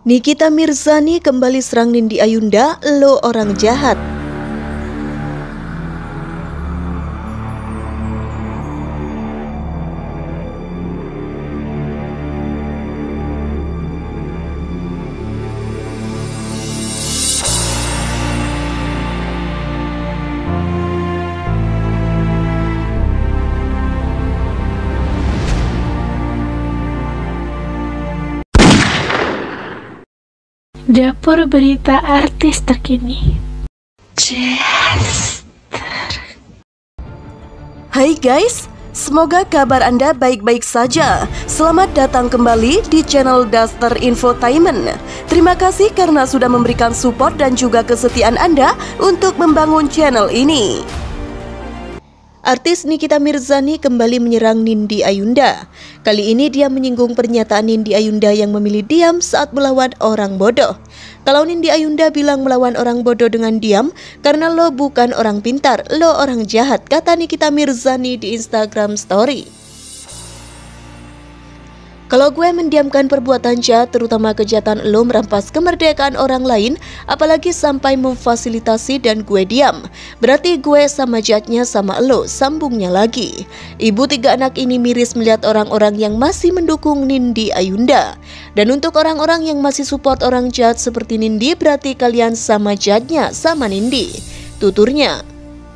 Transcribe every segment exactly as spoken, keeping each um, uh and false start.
Nikita Mirzani kembali serang Nindi Ayunda, lo orang jahat. Dapur berita artis terkini. Hai guys, semoga kabar Anda baik-baik saja. Selamat datang kembali di channel Duster Infotainment. Terima kasih karena sudah memberikan support dan juga kesetiaan Anda untuk membangun channel ini. Artis Nikita Mirzani kembali menyerang Nindi Ayunda. Kali ini dia menyinggung pernyataan Nindi Ayunda yang memilih diam saat melawan orang bodoh. Kalau Nindi Ayunda bilang melawan orang bodoh dengan diam, karena lo bukan orang pintar, lo orang jahat, kata Nikita Mirzani di Instagram Story. Kalau gue mendiamkan perbuatan jahat, terutama kejahatan lo merampas kemerdekaan orang lain, apalagi sampai memfasilitasi dan gue diam, berarti gue sama jahatnya sama lo, sambungnya lagi. Ibu tiga anak ini miris melihat orang-orang yang masih mendukung Nindi Ayunda. Dan untuk orang-orang yang masih support orang jahat seperti Nindi, berarti kalian sama jahatnya sama Nindi, tuturnya.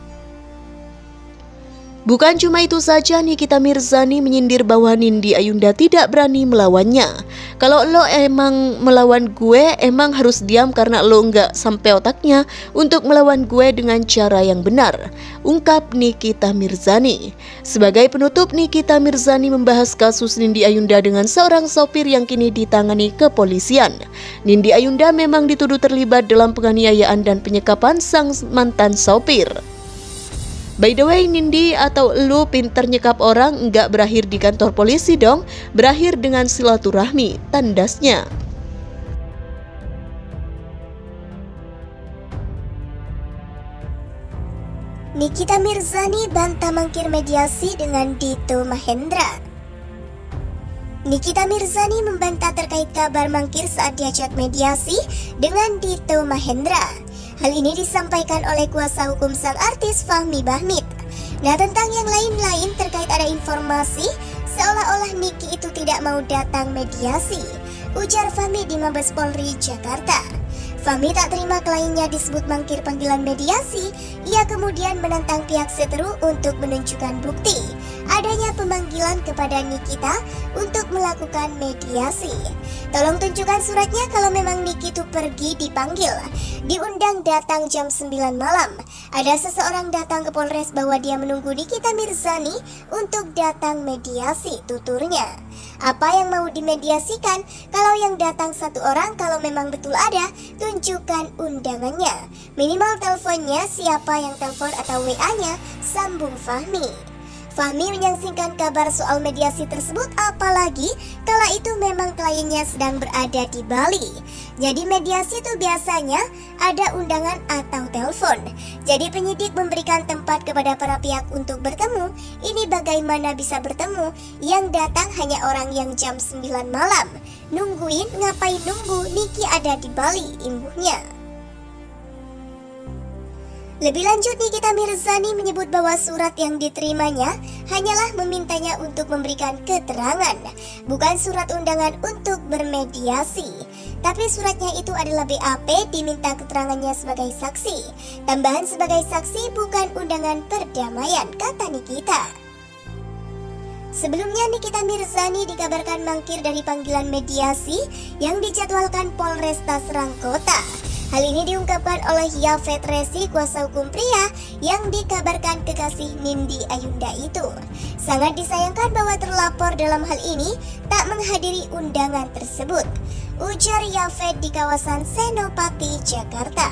Bukan cuma itu saja, Nikita Mirzani menyindir bahwa Nindi Ayunda tidak berani melawannya. Kalau lo emang melawan gue, emang harus diam karena lo nggak sampai otaknya untuk melawan gue dengan cara yang benar, ungkap Nikita Mirzani. Sebagai penutup, Nikita Mirzani membahas kasus Nindi Ayunda dengan seorang sopir yang kini ditangani kepolisian. Nindi Ayunda memang dituduh terlibat dalam penganiayaan dan penyekapan sang mantan sopir. By the way, Nindi atau lu pinter nyekap orang nggak berakhir di kantor polisi dong, berakhir dengan silaturahmi, tandasnya. Nikita Mirzani bantah mangkir mediasi dengan Dito Mahendra. Nikita Mirzani membantah terkait kabar mangkir saat diajak mediasi dengan Dito Mahendra. Hal ini disampaikan oleh kuasa hukum sang artis Fahmi Bahmit. Nah, tentang yang lain-lain terkait ada informasi seolah-olah Niki itu tidak mau datang mediasi, ujar Fahmi di Mabes Polri Jakarta. Fahmi tak terima kliennya disebut mangkir panggilan mediasi. Ia kemudian menantang pihak seteru untuk menunjukkan bukti adanya pemanggilan kepada Nikita untuk melakukan mediasi. Tolong tunjukkan suratnya kalau memang Niki itu pergi dipanggil, diundang datang jam sembilan malam. Ada seseorang datang ke Polres bahwa dia menunggu Nikita Mirzani untuk datang mediasi, tuturnya. Apa yang mau dimediasikan? Kalau yang datang satu orang, kalau memang betul ada, tunjukkan undangannya. Minimal teleponnya, siapa yang telepon atau W A-nya, sambung Fahmi. Fahmi menyangsingkan kabar soal mediasi tersebut, apalagi kala itu memang kliennya sedang berada di Bali. Jadi mediasi itu biasanya ada undangan atau telepon. Jadi penyidik memberikan tempat kepada para pihak untuk bertemu. Ini bagaimana bisa bertemu? Yang datang hanya orang yang jam sembilan malam. Nungguin, ngapain nunggu? Niki ada di Bali, imbuhnya. Lebih lanjut, Nikita Mirzani menyebut bahwa surat yang diterimanya hanyalah memintanya untuk memberikan keterangan, bukan surat undangan untuk bermediasi. Tapi suratnya itu adalah B A P, diminta keterangannya sebagai saksi. Tambahan sebagai saksi bukan undangan perdamaian, kata Nikita. Sebelumnya Nikita Mirzani dikabarkan mangkir dari panggilan mediasi yang dijadwalkan Polresta Serang Kota. Hal ini diungkapkan oleh Yafet Resi, kuasa hukum pria yang dikabarkan kekasih Nindi Ayunda itu. Sangat disayangkan bahwa terlapor dalam hal ini tak menghadiri undangan tersebut, ujar Yafet di kawasan Senopati, Jakarta.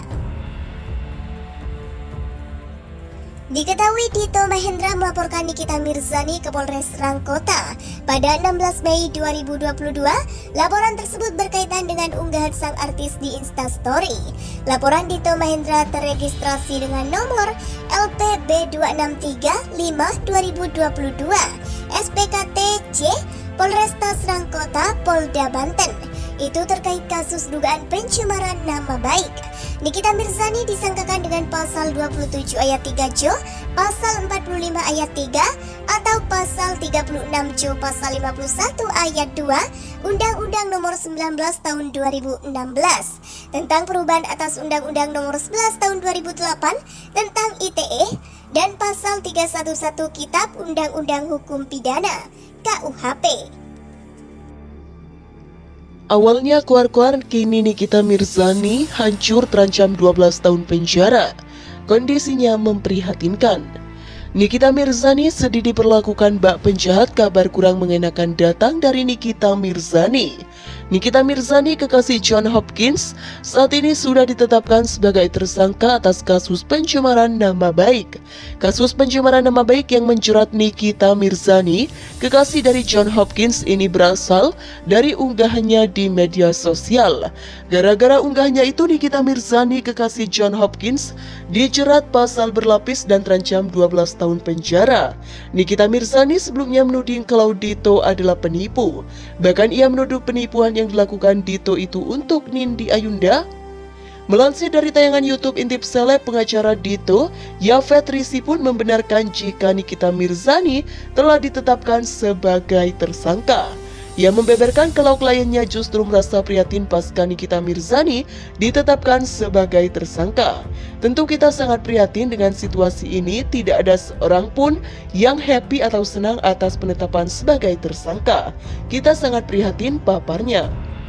Diketahui Dito Mahendra melaporkan Nikita Mirzani ke Polres Serang Kota pada enam belas Mei dua ribu dua puluh dua. Laporan tersebut berkaitan dengan unggahan sang artis di Instastory. Laporan Dito Mahendra terregistrasi dengan nomor L P B dua enam tiga lima dua ribu dua puluh dua S P K T J Polresta Serang Kota, Polda Banten. itu terkait kasus dugaan pencemaran nama baik. Nikita Mirzani disangkakan dengan pasal dua puluh tujuh ayat tiga Jo, pasal empat puluh lima ayat tiga, atau pasal tiga puluh enam Jo pasal lima puluh satu ayat dua Undang-Undang Nomor sembilan belas Tahun dua ribu enam belas tentang perubahan atas Undang-Undang Nomor sebelas Tahun dua ribu delapan tentang I T E dan pasal tiga ratus sebelas Kitab Undang-Undang Hukum Pidana K U H P. Awalnya keluar-keluar, kini Nikita Mirzani hancur terancam dua belas tahun penjara. Kondisinya memprihatinkan. Nikita Mirzani sedih diperlakukan bak penjahat, kabar kurang mengenakan datang dari Nikita Mirzani. Nikita Mirzani, kekasih John Hopkins, saat ini sudah ditetapkan sebagai tersangka atas kasus pencemaran nama baik. Kasus pencemaran nama baik yang menjerat Nikita Mirzani, kekasih dari John Hopkins, ini berasal dari unggahannya di media sosial. Gara-gara unggahannya itu, Nikita Mirzani, kekasih John Hopkins, dijerat pasal berlapis dan terancam dua belas tahun penjara. Nikita Mirzani sebelumnya menuding kalau Dito adalah penipu. Bahkan ia menuduh penipuan yang dilakukan Dito itu untuk Nindi Ayunda. Melansir dari tayangan YouTube intip seleb, pengacara Dito, Yafet Rizky pun membenarkan jika Nikita Mirzani telah ditetapkan sebagai tersangka. Ia membeberkan kalau kliennya justru merasa prihatin pasca Nikita Mirzani ditetapkan sebagai tersangka. Tentu kita sangat prihatin dengan situasi ini, tidak ada seorang pun yang happy atau senang atas penetapan sebagai tersangka. Kita sangat prihatin, paparnya.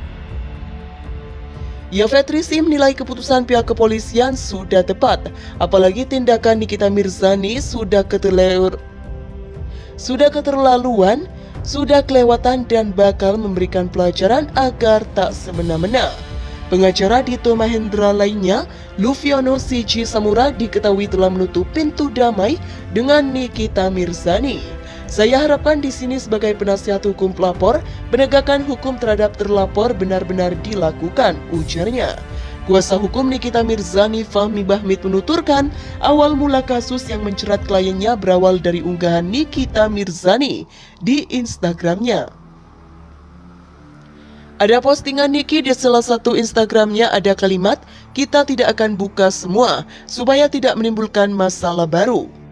Yafet Rizky menilai keputusan pihak kepolisian sudah tepat, apalagi tindakan Nikita Mirzani sudah keterlaluan, sudah keterlaluan, sudah kelewatan dan bakal memberikan pelajaran agar tak semena-mena. Pengacara Dito Mahendra lainnya, Luviono Siji Samura, diketahui telah menutup pintu damai dengan Nikita Mirzani. Saya harapkan di sini sebagai penasihat hukum pelapor, penegakan hukum terhadap terlapor benar-benar dilakukan, ujarnya. Kuasa hukum Nikita Mirzani, Fahmi Bahmit, menuturkan awal mula kasus yang menjerat kliennya berawal dari unggahan Nikita Mirzani di Instagramnya. Ada postingan Niki di salah satu Instagramnya, ada kalimat, "Kita tidak akan buka semua supaya tidak menimbulkan masalah baru."